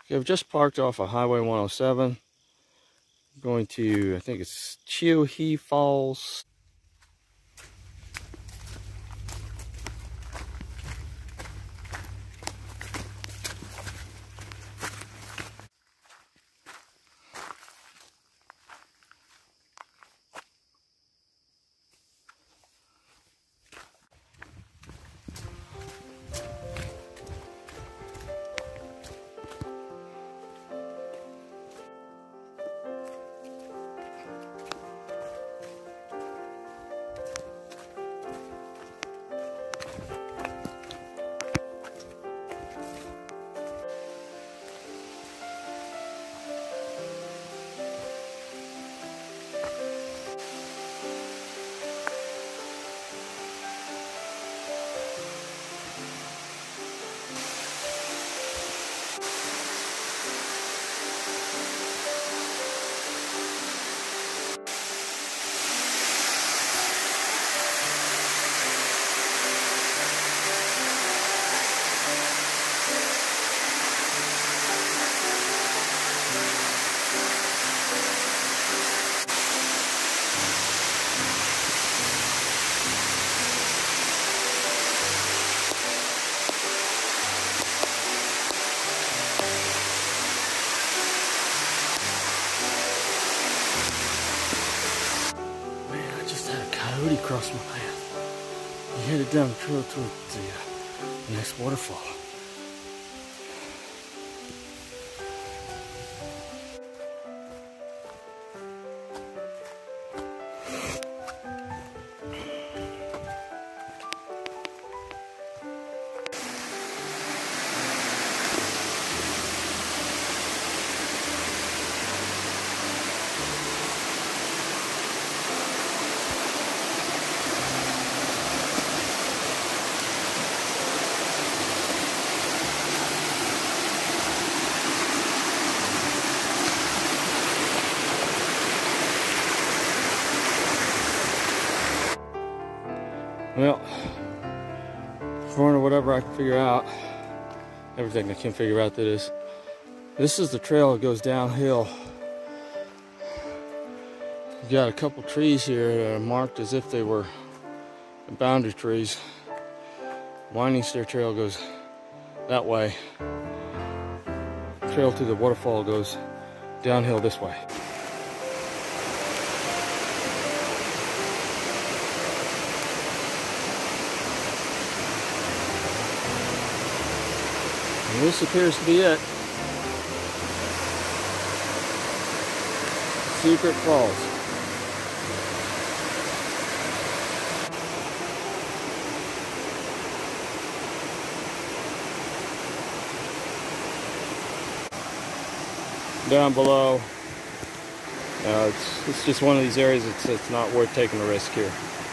Okay, I've just parked off of Highway 107. I'm going to, I think it's Cheohe Falls. Across my path. You headed down the trail towards the next waterfall. Well, according to whatever I can figure out, everything I can figure out that is, this is the trail that goes downhill. You got a couple trees here that are marked as if they were boundary trees. Winding Stair Trail goes that way. The trail to the waterfall goes downhill this way. And this appears to be it. Secret Falls. Down below, it's just one of these areas it's not worth taking a risk here.